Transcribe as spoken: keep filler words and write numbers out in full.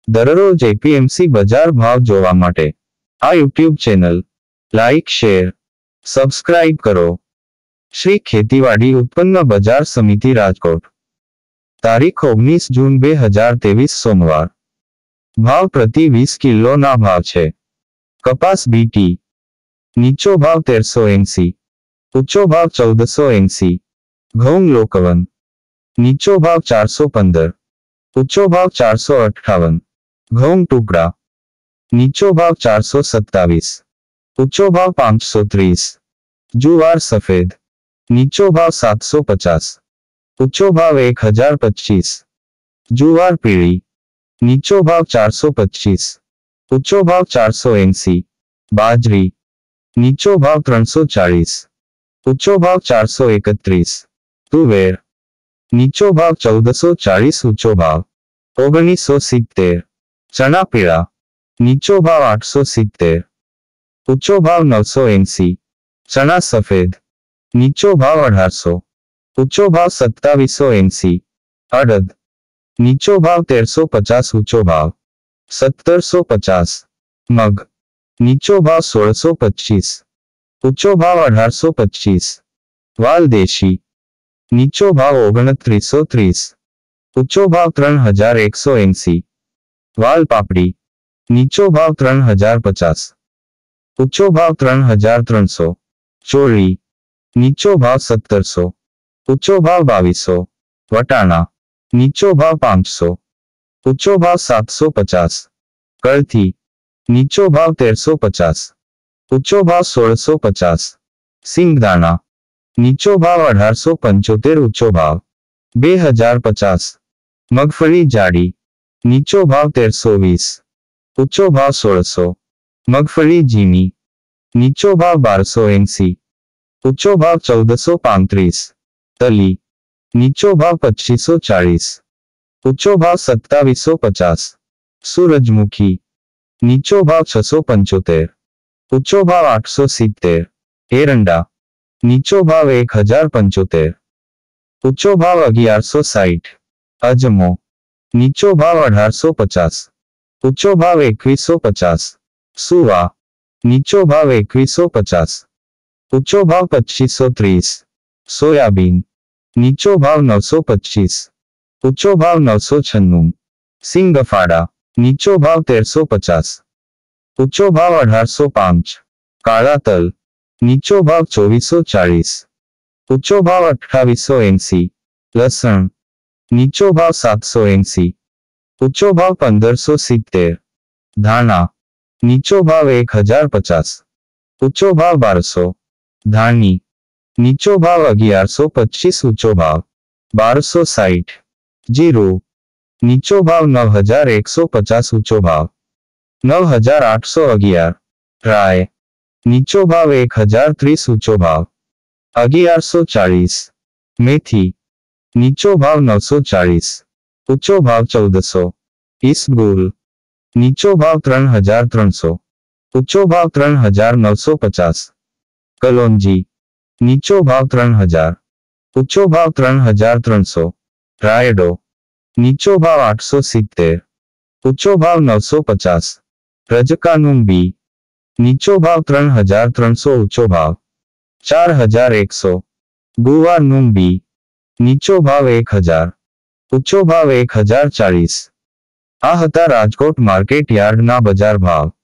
દરરોજ એપીએમસી બજાર ભાવ જોવા માટે આ YouTube channel like share subscribe કરો। શ્રી ખેતીવાડી ઉત્પન્ન બજાર સમિતિ રાજકોટ તારીખ ઓગણીસ જૂન બે હજાર ત્રેવીસ સોમવાર। ભાવ પ્રતિ વીસ કિલોના ભાવ છે। કપાસ બીટી નીચો ભાવ તેરસો એંસી, ઊંચો ભાવ ચૌદસો એંસી। ઘઉં લોકવન નીચો ભાવ ચારસો પંદર, ઊંચો ભાવ ચારસો અઠ્ઠાવન। ઘઉં ટુકડા નીચો ભાવ ચારસો સત્તાવીસ, ઊંચો ભાવ પાંચસો ત્રીસ। જુવાર સફેદ નીચો ભાવ સાતસો પચાસ, ઊંચો ભાવ એક હજાર પચીસ। જુવાર પીળી નીચો ભાવ ચારસો પચીસ, ઊંચો ભાવ ચારસો એંસી। બાજરી નીચો ભાવ ત્રણસો ચાલીસ, ઊંચો ભાવ ચારસો એકત્રીસ। તુવેર નીચો ભાવ ચૌદસો ચાલીસ, ઊંચો ભાવ ઓગણીસો સિત્તેર। ચણા પીળા નીચો ભાવ આઠસો સિત્તેર, ઊંચો ભાવ નવસો એંસી। ચણા સફેદ નીચો ભાવ અઢારસો, ઊંચો ભાવ સત્તાવીસો એંસી। અડદ નીચો ભાવ તેરસો પચાસ, ઊંચો ભાવ સત્તરસો પચાસ। મગ નીચો ભાવ સોળસો પચીસ, ઊંચો ભાવ અઢારસો પચીસ। વાલ દેશી નીચો ભાવ ઓગણત્રીસો ત્રીસ, ઊંચો ભાવ ત્રણ હજાર એકસો એંસી। વાલ પાપડી નીચો ભાવ ત્રણ હજાર પચાસ, ઊંચો ભાવ ત્રણ હજાર ત્રણસો। ચોળી નીચો ભાવ સત્તરસો, ઊંચો ભાવ બાવીસો। વટાણા નીચો ભાવ પાંચસો, ઊંચો ભાવ સાતસો પચાસ। કળથી નીચો ભાવ તેરસો પચાસ, ઊંચો ભાવ સોળસો પચાસ। સિંગદાણા નીચો ભાવ અઢારસો પંચોતેર, ઊંચો ભાવ બે હજાર પચાસ। મગફળી જાડી નીચો ભાવ તેરસો વીસ, ઊંચો ભાવ સોળસો। મગફળી ઝીણી નીચો ભાવ બારસો એંસી, ઊંચો ભાવ ચૌદસો પાંત્રીસ। તલી નીચો ભાવ પચીસો ચાલીસ, ઊંચો ભાવ સત્તાવીસો પચાસ। સૂરજમુખી નીચો ભાવ છસો પંચોતેર, ઊંચો ભાવ આઠસો સિત્તેર। એરંડા નીચો ભાવ એક હજાર પંચોતેર, ઊંચો ભાવ અગિયારસો સાઠ। અજમો નીચો ભાવ અઢારસો પચાસ, ઊંચો ભાવ એકવીસો પચાસ। સુવા નીચો ભાવ એકવીસો પચાસ, ઊંચો ભાવ પચીસો ત્રીસ। સોયાબીન નીચો ભાવ નવસો પચીસ, ઊંચો ભાવ નવસો છન્નું। સિંગફાડા નીચો ભાવ તેરસો પચાસ, ઊંચો ભાવ અઢારસો પાંચ। કાળા તલ નીચો ભાવ ચોવીસો ચાલીસ, ઊંચો ભાવ અઠ્ઠાવીસો એંસી। લસણ નીચો ભાવ સાતસો એંસી, ઊંચો ભાવ પંદરસો સિત્તેર। ધાણા નીચો ભાવ એક હજાર પચાસ, ઊંચો ભાવ બારસો। ધાણી નીચો ભાવ અગિયારસો પચીસ, ઊંચો ભાવ બારસો સાઠ। જીરું નીચો ભાવ નવ હજાર એકસો પચાસ, ઊંચો ભાવ નવ હજાર આઠસો અગિયાર। રાય નીચો ભાવ એક હજાર ત્રીસ, ઊંચો ભાવ અગિયારસો ચાલીસ। મેથી નીચો ભાવ નવસો ચાલીસ, ઊંચો ભાવ ચૌદસો। ઈસબગુલ નીચો ભાવ ત્રણ હજાર ત્રણસો, ઊંચો ભાવ ત્રણ હજાર નવસો પચાસ। કલોંજી નીચો ભાવ ત્રણ હજાર, ઊંચો ભાવ ત્રણ હજાર ત્રણસો। રાયડો નીચો ભાવ આઠસો સિત્તેર, ઊંચો ભાવ નવસો પચાસ। રજકાનું બી નીચો ભાવ ત્રણ હજાર ત્રણસો, ઊંચો ભાવ ચાર હજાર એકસો। ગુવારનું બી નીચો ભાવ એક હજાર, ઊંચો ભાવ એક હજાર ચાલીસ। આ હતા રાજકોટ માર્કેટ યાર્ડના બજાર ભાવ।